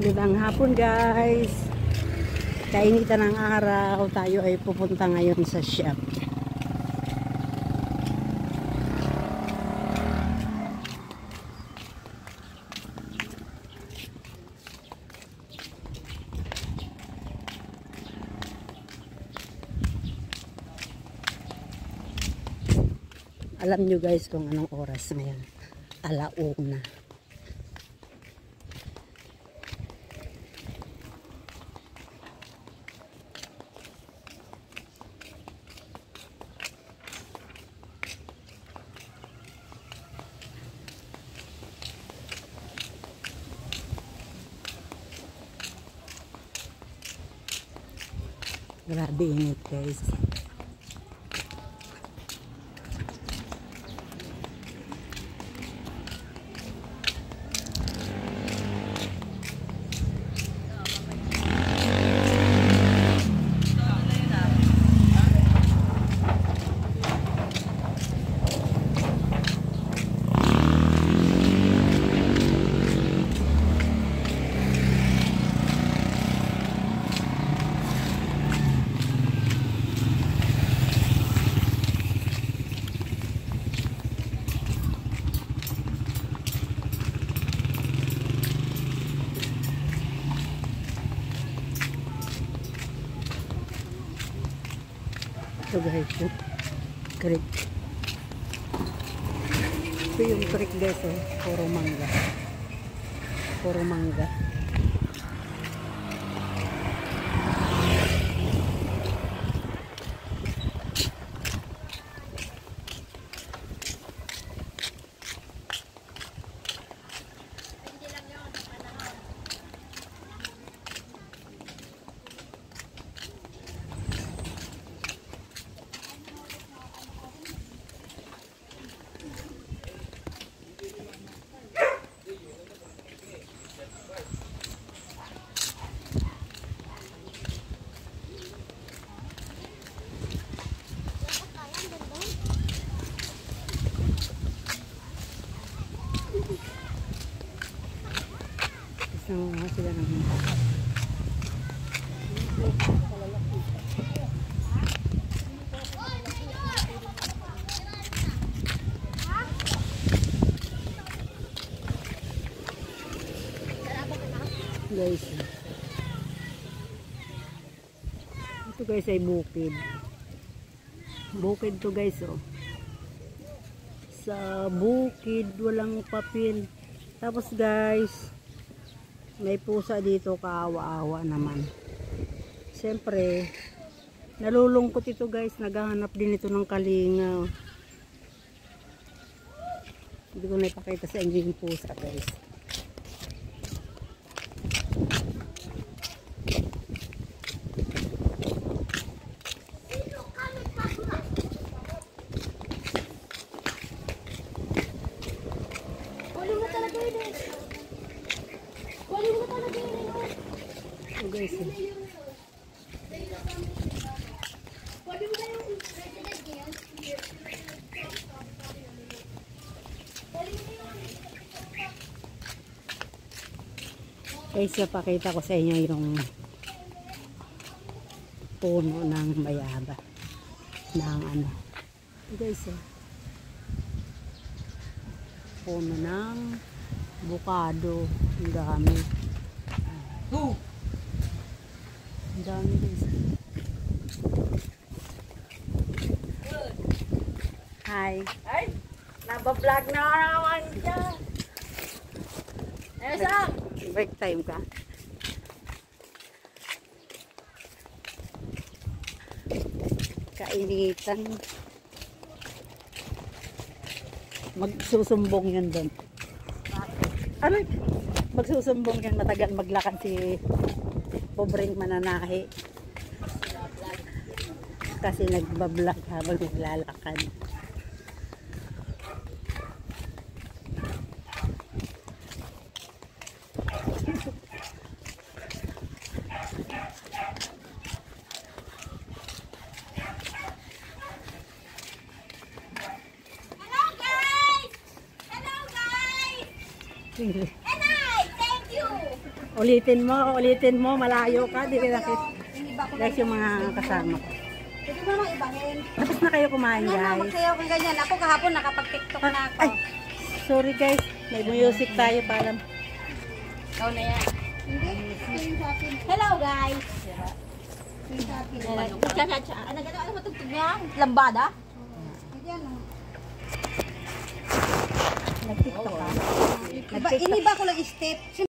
Magandang hapon guys. Kainitan ng araw, tayo ay pupunta ngayon sa shop. Alam nyo guys kung anong oras ngayon. 1:00. Grabe init guys. Ito guys, yung creek. Ito yung creek guys, oh. Puro mangga. Puro mangga. Mga sila ng guys, ito guys ay bukid. Bukid to guys, oh. Sa bukid walang papel. Tapos guys, may pusa dito, kaawa-awa naman. Siyempre, nalulungkot ito guys. Naghahanap din ito ng kalinga. Hindi ko na ipakita sa inyo yung pusa guys. Oh guys, guys, pakita ko sa inyo yung puno ng bayaba ng ano guys, puno ng bukado. Ang dami. Ang dami guys. Hi. Ay, nabablog na naman dyan. Esa! Break time ka. Kainitan. Magsusumbong yun doon. Ano? Magsusumbong yun. Matagal maglakad si pobreng mananahi. Kasi nagbablog habang naglalakad. And I thank you. Ulitin mo, malayo ka, di ka nakit. Iniba ko Guys, yung mga kasama ko. Pwede mo namang ibahin. Tapos na kayo kumain, Ano, guys. magsayaw kang ganyan. Ako kahapon nakapag-tiktok na ako. Ay, sorry guys, may music tayo para. Ikaw na yan. Hello guys. Ano matugtog niya? Lambada? Nag-tiktok ka? Iniba ko lang step.